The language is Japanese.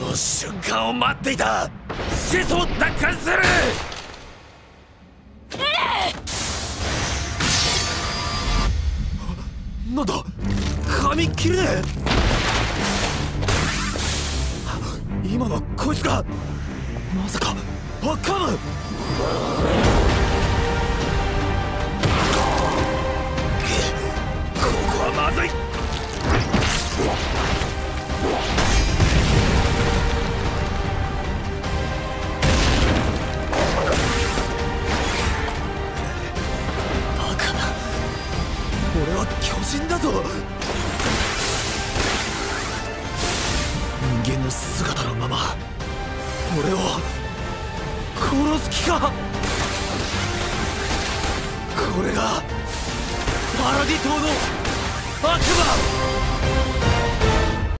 の瞬間を待っていた。始祖を奪還する。なんだ、紙切れねえ。今のこいつがまさかアッカーム。ここはまずい。バカな、俺は巨人だぞ。人間の姿のまま俺を殺す気か。これがパラディ島の悪魔。